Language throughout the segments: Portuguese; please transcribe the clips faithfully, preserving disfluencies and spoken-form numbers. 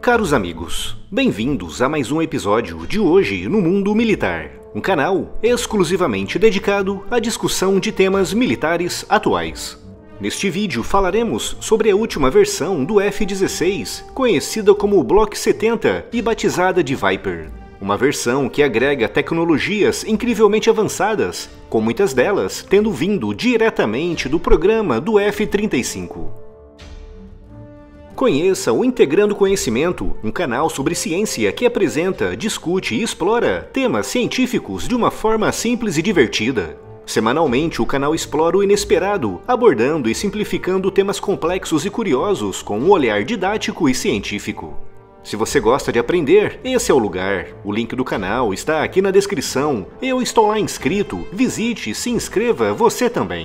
Caros amigos, bem-vindos a mais um episódio de Hoje no Mundo Militar, um canal exclusivamente dedicado à discussão de temas militares atuais. Neste vídeo falaremos sobre a última versão do F dezesseis, conhecida como Block setenta e batizada de Viper. Uma versão que agrega tecnologias incrivelmente avançadas, com muitas delas tendo vindo diretamente do programa do F trinta e cinco. Conheça o Integrando Conhecimento, um canal sobre ciência que apresenta, discute e explora temas científicos de uma forma simples e divertida. Semanalmente, o canal explora o inesperado, abordando e simplificando temas complexos e curiosos com um olhar didático e científico. Se você gosta de aprender, esse é o lugar. O link do canal está aqui na descrição. Eu estou lá inscrito. Visite e se inscreva você também.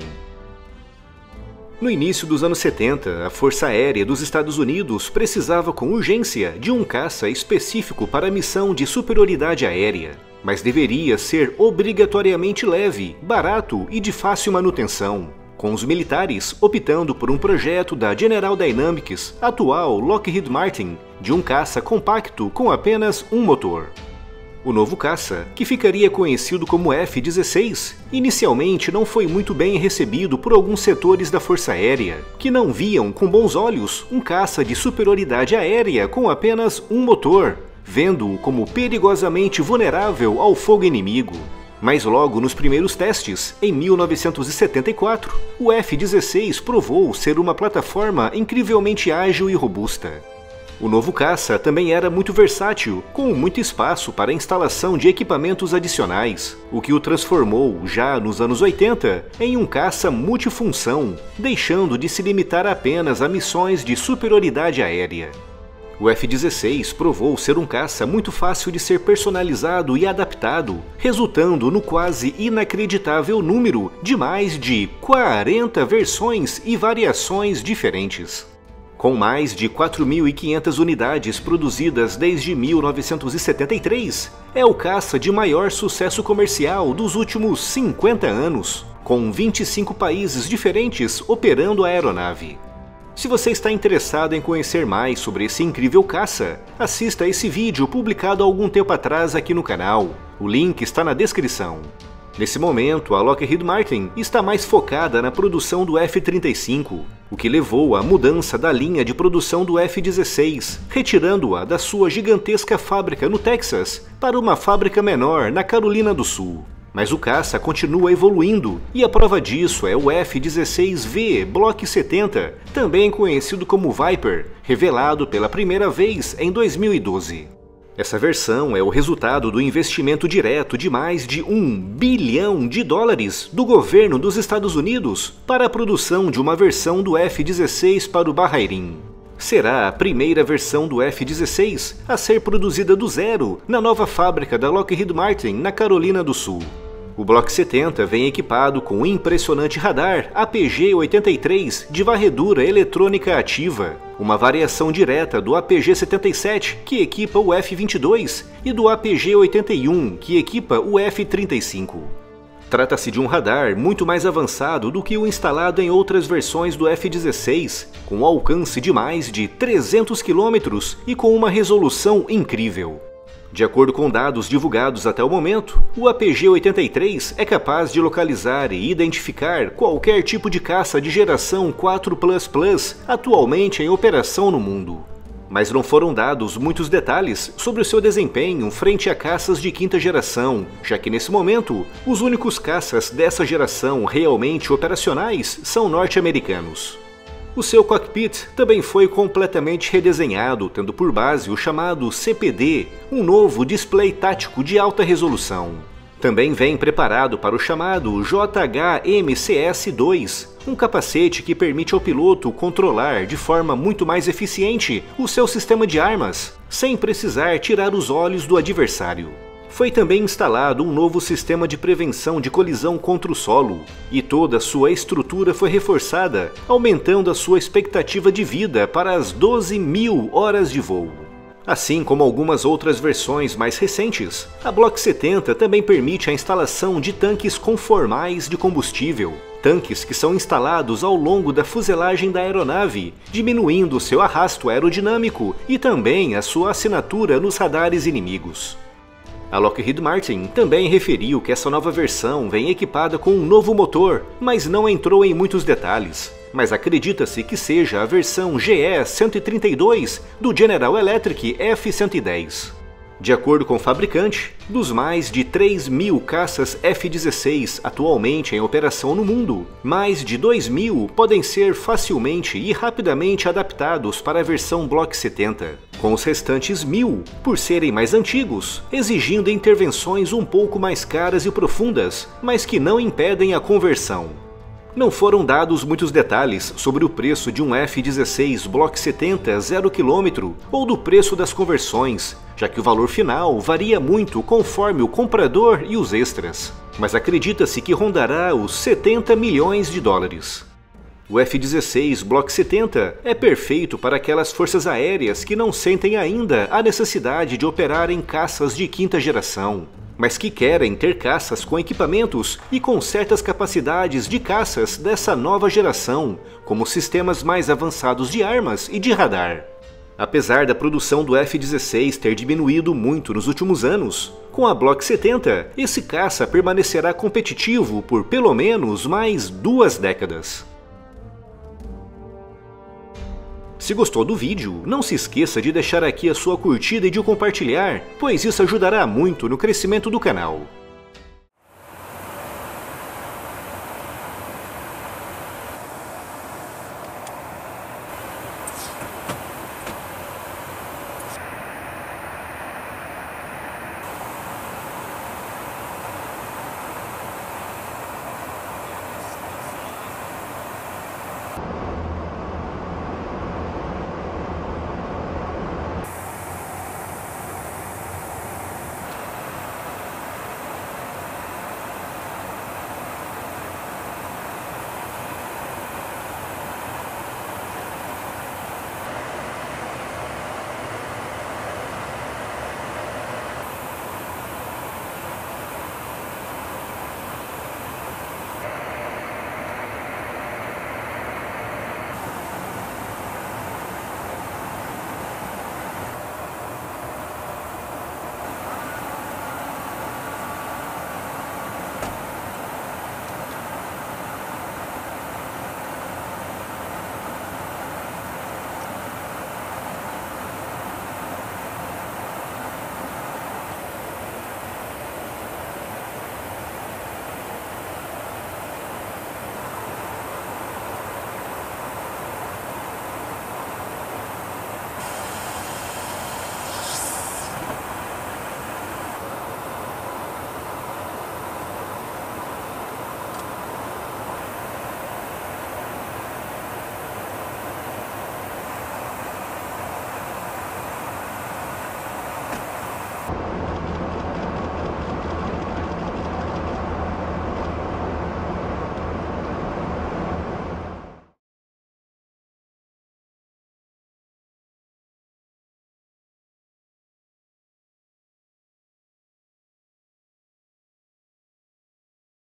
No início dos anos setenta, a Força Aérea dos Estados Unidos precisava com urgência de um caça específico para a missão de superioridade aérea, mas deveria ser obrigatoriamente leve, barato e de fácil manutenção, com os militares optando por um projeto da General Dynamics, atual Lockheed Martin, de um caça compacto com apenas um motor. O novo caça, que ficaria conhecido como F dezesseis, inicialmente não foi muito bem recebido por alguns setores da Força Aérea, que não viam com bons olhos um caça de superioridade aérea com apenas um motor, vendo-o como perigosamente vulnerável ao fogo inimigo. Mas logo nos primeiros testes, em mil novecentos e setenta e quatro, o F dezesseis provou ser uma plataforma incrivelmente ágil e robusta. O novo caça também era muito versátil, com muito espaço para a instalação de equipamentos adicionais, o que o transformou, já nos anos oitenta, em um caça multifunção, deixando de se limitar apenas a missões de superioridade aérea. O F dezesseis provou ser um caça muito fácil de ser personalizado e adaptado, resultando no quase inacreditável número de mais de quarenta versões e variações diferentes. Com mais de quatro mil e quinhentas unidades produzidas desde mil novecentos e setenta e três, é o caça de maior sucesso comercial dos últimos cinquenta anos, com vinte e cinco países diferentes operando a aeronave. Se você está interessado em conhecer mais sobre esse incrível caça, assista a esse vídeo publicado há algum tempo atrás aqui no canal. O link está na descrição. Nesse momento, a Lockheed Martin está mais focada na produção do F trinta e cinco, o que levou à mudança da linha de produção do F dezesseis, retirando-a da sua gigantesca fábrica no Texas para uma fábrica menor na Carolina do Sul. Mas o caça continua evoluindo, e a prova disso é o F dezesseis V Block setenta, também conhecido como Viper, revelado pela primeira vez em dois mil e doze. Essa versão é o resultado do investimento direto de mais de um bilhão de dólares do governo dos Estados Unidos para a produção de uma versão do F dezesseis para o Bahrein. Será a primeira versão do F dezesseis a ser produzida do zero na nova fábrica da Lockheed Martin na Carolina do Sul. O Block setenta vem equipado com o impressionante radar A P G oitenta e três de varredura eletrônica ativa, uma variação direta do A P G setenta e sete, que equipa o F vinte e dois, e do A P G oitenta e um, que equipa o F trinta e cinco. Trata-se de um radar muito mais avançado do que o instalado em outras versões do F dezesseis, com alcance de mais de trezentos quilômetros e com uma resolução incrível. De acordo com dados divulgados até o momento, o A P G oitenta e três é capaz de localizar e identificar qualquer tipo de caça de geração quatro plus plus atualmente em operação no mundo. Mas não foram dados muitos detalhes sobre o seu desempenho frente a caças de quinta geração, já que nesse momento, os únicos caças dessa geração realmente operacionais são norte-americanos. O seu cockpit também foi completamente redesenhado, tendo por base o chamado C P D, um novo display tático de alta resolução. Também vem preparado para o chamado J H M C S dois, um capacete que permite ao piloto controlar de forma muito mais eficiente o seu sistema de armas, sem precisar tirar os olhos do adversário. Foi também instalado um novo sistema de prevenção de colisão contra o solo, e toda a sua estrutura foi reforçada, aumentando a sua expectativa de vida para as doze mil horas de voo. Assim como algumas outras versões mais recentes, a Block setenta também permite a instalação de tanques conformais de combustível, tanques que são instalados ao longo da fuselagem da aeronave, diminuindo seu arrasto aerodinâmico e também a sua assinatura nos radares inimigos. A Lockheed Martin também referiu que essa nova versão vem equipada com um novo motor, mas não entrou em muitos detalhes. Mas acredita-se que seja a versão G E cento e trinta e dois do General Electric F cento e dez. De acordo com o fabricante, dos mais de três mil caças F dezesseis atualmente em operação no mundo, mais de dois mil podem ser facilmente e rapidamente adaptados para a versão Block setenta, com os restantes mil, por serem mais antigos, exigindo intervenções um pouco mais caras e profundas, mas que não impedem a conversão. Não foram dados muitos detalhes sobre o preço de um F dezesseis Block setenta zero quilômetro ou do preço das conversões, já que o valor final varia muito conforme o comprador e os extras, mas acredita-se que rondará os setenta milhões de dólares. O F dezesseis Block setenta é perfeito para aquelas forças aéreas que não sentem ainda a necessidade de operar em caças de quinta geração, mas que querem ter caças com equipamentos e com certas capacidades de caças dessa nova geração, como sistemas mais avançados de armas e de radar. Apesar da produção do F dezesseis ter diminuído muito nos últimos anos, com a Block setenta, esse caça permanecerá competitivo por pelo menos mais duas décadas. Se gostou do vídeo, não se esqueça de deixar aqui a sua curtida e de compartilhar, pois isso ajudará muito no crescimento do canal.